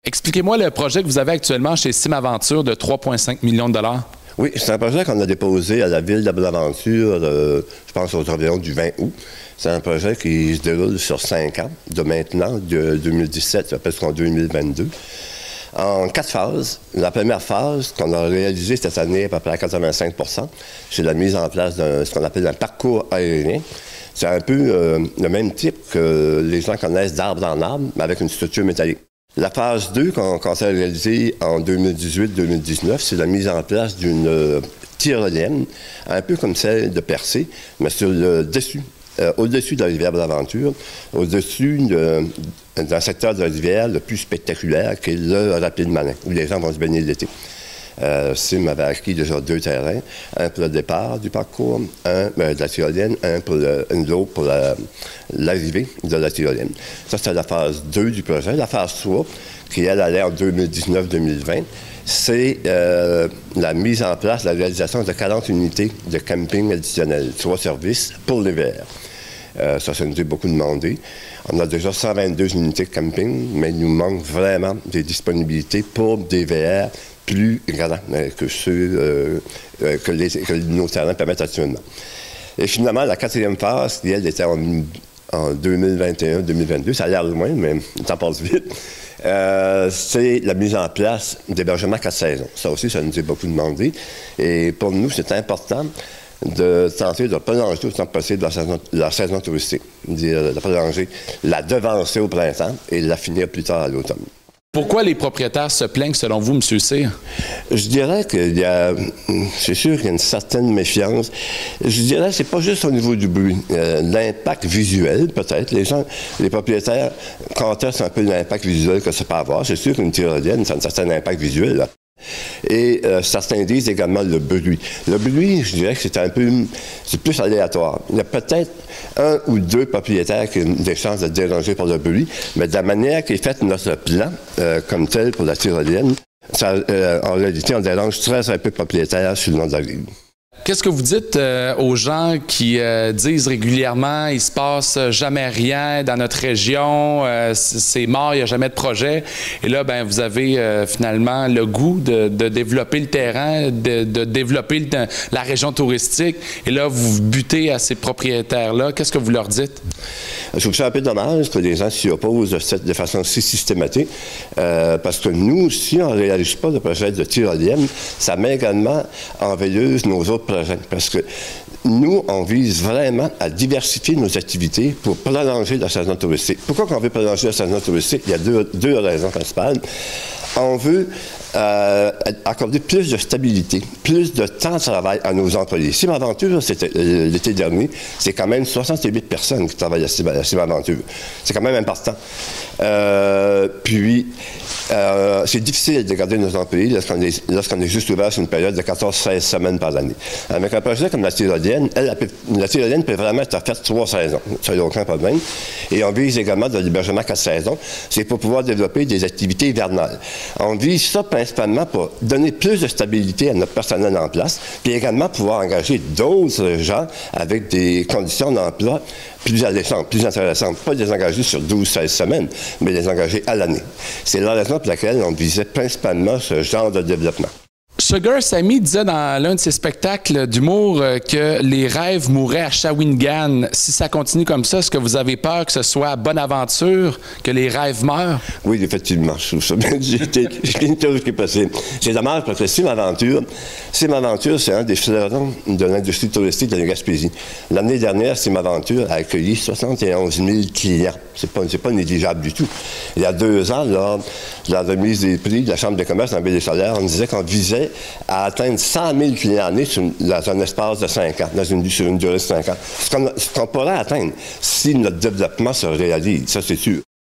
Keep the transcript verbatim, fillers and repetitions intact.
Expliquez-moi le projet que vous avez actuellement chez Simaventure de trois virgule cinq millions de dollars. Oui, c'est un projet qu'on a déposé à la ville de Bonaventure, euh, je pense aux environs du vingt août. C'est un projet qui se déroule sur cinq ans, de maintenant, de deux mille dix-sept jusqu'en deux mille vingt-deux. En quatre phases. La première phase qu'on a réalisée cette année à peu près à quatre-vingt-cinq pour cent, c'est la mise en place de ce qu'on appelle un parcours aérien. C'est un peu euh, le même type que les gens connaissent d'arbre en arbre, mais avec une structure métallique. La phase deux qu'on commence à réaliser en deux mille dix-huit deux mille dix-neuf, c'est la mise en place d'une euh, tyrolienne, un peu comme celle de Percé, mais sur le dessus, euh, au-dessus de la rivière Bonaventure, au-dessus de, d'un secteur de la rivière le plus spectaculaire, qui est le Rapide Malin, où les gens vont se baigner l'été. Euh, Sim avait acquis déjà deux terrains, un pour le départ du parcours, un euh, de la tyrolienne, un pour le, un autre pour la, l'arrivée de la tyrolienne. Ça, c'est la phase deux du projet. La phase trois, qui elle allait en deux mille dix-neuf deux mille vingt, c'est euh, la mise en place, la réalisation de quarante unités de camping additionnelles, trois services pour l'hiver. Euh, ça, ça nous est beaucoup demandé. On a déjà cent vingt-deux unités de camping, mais il nous manque vraiment des disponibilités pour des V R plus grands euh, que ceux euh, euh, que, les, que nos terrains permettent actuellement. Et finalement, la quatrième phase, qui elle était en, en deux mille vingt et un deux mille vingt-deux, ça a l'air loin, mais le temps passe vite, euh, c'est la mise en place d'hébergements quatre saisons. Ça aussi, ça nous est beaucoup demandé. Et pour nous, c'est important de tenter de prolonger autant que possible la saison, la saison touristique, de, de prolonger, la devancer au printemps et la finir plus tard à l'automne. Pourquoi les propriétaires se plaignent, selon vous, M. Cyr? Je dirais qu'il y a, c'est sûr qu'il y a une certaine méfiance. Je dirais que c'est pas juste au niveau du bruit. Euh, l'impact visuel, peut-être. Les gens, les propriétaires contestent un peu l'impact visuel que ça peut avoir. C'est sûr qu'une tyrolienne, ça a un certain impact visuel, là. Et euh, certains disent également le bruit. Le bruit, je dirais que c'est un peu, c'est plus aléatoire. Il y a peut-être un ou deux propriétaires qui ont des chances de déranger par le bruit, mais de la manière qu'est fait notre plan, euh, comme tel pour la tyrolienne, ça, euh, en réalité, on dérange très très peu de propriétaires sur le long de la rive. Qu'est-ce que vous dites euh, aux gens qui euh, disent régulièrement il se passe jamais rien dans notre région, euh, c'est mort, il n'y a jamais de projet, et là ben vous avez euh, finalement le goût de, de développer le terrain, de, de développer le, la région touristique, et là vous butez à ces propriétaires-là. Qu'est-ce que vous leur dites? Je trouve ça un peu dommage que les gens s'y opposent de, de façon si systématique, euh, parce que nous, si on ne réalise pas le projet de tyrolienne, ça met également en veilleuse nos autres projets. Parce que nous, on vise vraiment à diversifier nos activités pour prolonger la saison touristique. Pourquoi on veut prolonger la saison touristique? Il y a deux, deux raisons principales. On veut euh, accorder plus de stabilité, plus de temps de travail à nos employés. Simaventure, c'était euh, l'été dernier, c'est quand même soixante-huit personnes qui travaillent à Simaventure. C'est quand même important. Euh, puis, euh, c'est difficile de garder nos employés lorsqu'on est, lorsqu'on est juste ouvert sur une période de quatorze à seize semaines par année. Avec un projet comme la tyrolienne, elle, elle peut, la tyrolienne peut vraiment être faite trois saisons. Ça n'a aucun problème. Et on vise également de l'hébergement quatre saisons. C'est pour pouvoir développer des activités hivernales. On vise ça principalement pour donner plus de stabilité à notre personnel en place, puis également pouvoir engager d'autres gens avec des conditions d'emploi plus alléchantes, plus intéressantes. Pas les engager sur douze à seize semaines, mais les engager à l'année. C'est la raison pour laquelle on visait principalement ce genre de développement. Sugar Sammy disait dans l'un de ses spectacles d'humour euh, que les rêves mourraient à Shawinigan. Si ça continue comme ça, est-ce que vous avez peur que ce soit à Bonaventure que les rêves meurent? Oui, effectivement, je trouve ça bien. J'ai une théorie qui est possible. C'est dommage parce que Simaventure, Simaventure, c'est un des fleurons de l'industrie touristique de la Gaspésie. L'année dernière, Simaventure a accueilli soixante et onze mille clients. C'est pas, c'est pas négligeable du tout. Il y a deux ans, lors de la remise des prix de la Chambre de commerce dans la Baie-des-Solaires, on disait qu'on visait à atteindre cent mille clients année sur, dans un espace de cinq ans, dans une, sur une durée de cinq ans. Ce qu'on, ce qu'on pourrait atteindre si notre développement se réalise, ça c'est sûr.